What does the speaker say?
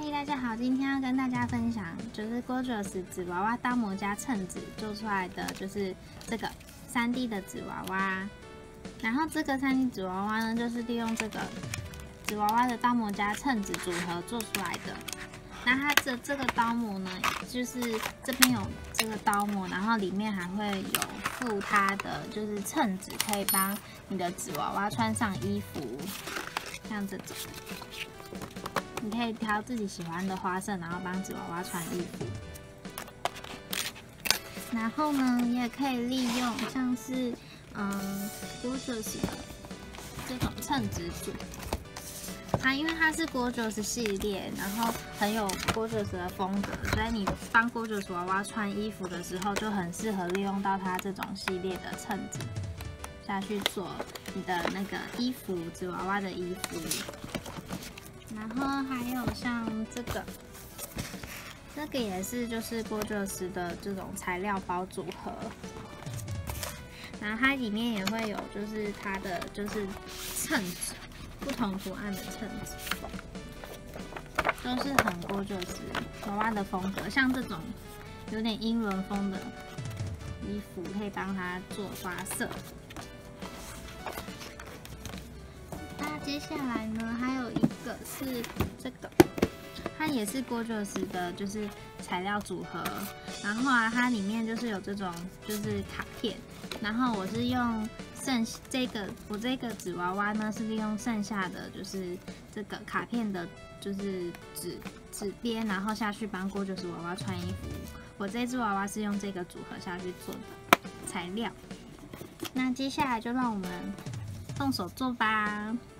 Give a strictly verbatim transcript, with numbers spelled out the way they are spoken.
嗨，大家好，今天要跟大家分享就是 Gorgeous 纸娃娃刀模加衬纸做出来的，就是这个 三 D 的纸娃娃。然后这个 三 D 纸娃娃呢，就是利用这个纸娃娃的刀模加衬纸组合做出来的。那它的这个刀模呢，就是这边有这个刀模，然后里面还会有附它的就是衬纸，可以帮你的纸娃娃穿上衣服，像这种。 你可以挑自己喜欢的花色，然后帮纸娃娃穿衣服。然后呢，你也可以利用像是嗯 Gorgeous 的这种衬纸组，它因为它是 Gorgeous 系列，然后很有 Gorgeous 的风格，所以你帮 Gorgeous 娃娃穿衣服的时候，就很适合利用到它这种系列的衬纸下去做你的那个衣服，纸娃娃的衣服。 然后还有像这个，这个也是就是 Gorgeous 的这种材料包组合，然后它里面也会有就是它的就是衬纸，不同图案的衬纸，都是很 Gorgeous 娃娃的风格，像这种有点英伦风的衣服，可以帮它做花色。 接下来呢，还有一个是这个，它也是 Gorgeous 的，就是材料组合。然后啊，它里面就是有这种就是卡片，然后我是用剩这个我这个纸娃娃呢是利用剩下的就是这个卡片的，就是纸纸边，然后下去帮 Gorgeous 娃娃穿衣服。我这只娃娃是用这个组合下去做的材料。那接下来就让我们动手做吧。